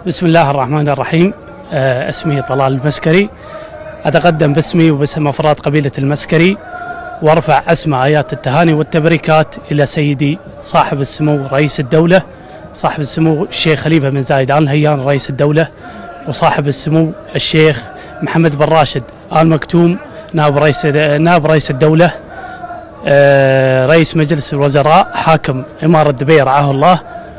بسم الله الرحمن الرحيم. اسمي طلال المسكري. أتقدم باسمي وباسم أفراد قبيلة المسكري وارفع أسمى آيات التهاني والتبريكات إلى سيدي صاحب السمو رئيس الدولة، صاحب السمو الشيخ خليفة بن زايد آل نهيان رئيس الدولة، وصاحب السمو الشيخ محمد بن راشد آل مكتوم نائب رئيس الدولة، رئيس مجلس الوزراء حاكم إمارة دبي رعاه الله،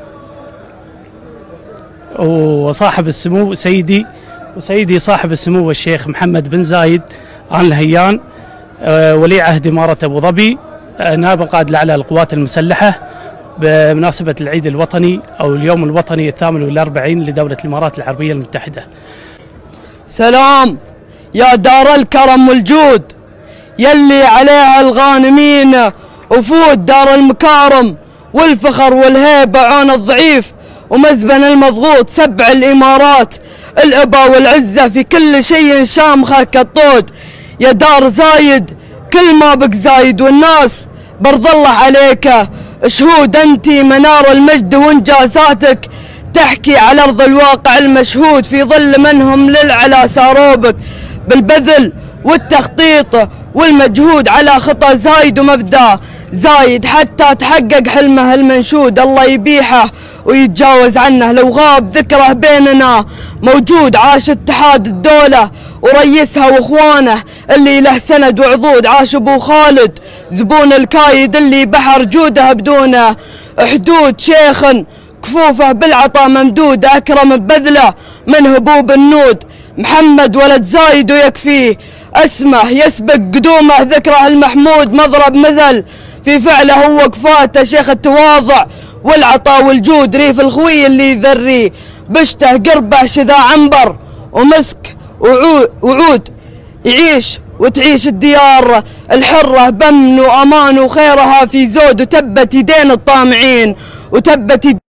وصاحب السمو سيدي صاحب السمو الشيخ محمد بن زايد آل نهيان ولي عهد إمارة أبو ظبي، نائب القائد الأعلى للقوات المسلحة، بمناسبة العيد الوطني أو اليوم الوطني 48 لدولة الإمارات العربية المتحدة. سلام يا دار الكرم والجود، يلي عليها الغانمين وفود دار المكارم، والفخر والهيبة عون الضعيف ومزبن المضغوط، سبع الإمارات الأبا والعزة في كل شيء شامخة كالطود. يا دار زايد كل ما بك زايد، والناس برض الله عليك شهود، أنتي منار المجد وإنجازاتك تحكي على أرض الواقع المشهود، في ظل منهم للعلا ساروبك بالبذل والتخطيط والمجهود على خطى زايد ومبدأ زايد حتى تحقق حلمه المنشود. الله يبيحه ويتجاوز عنه، لو غاب ذكره بيننا موجود. عاش اتحاد الدولة وريسها واخوانه اللي له سند وعضود، عاش ابو خالد زبون الكايد اللي بحر جوده بدون حدود، شيخ كفوفه بالعطا ممدودة، أكرم ببذله من هبوب النود. محمد ولد زايد ويكفيه اسمه يسبق قدومه، ذكره المحمود مضرب مثل في فعله ووقفاته، شيخ التواضع والعطا والجود، ريف الخوي اللي يذري بشته قربه شذا عنبر ومسك وعود، يعيش وتعيش الديار الحرة بأمن وأمان وخيرها في زود، وتبت يدين الطامعين وتبت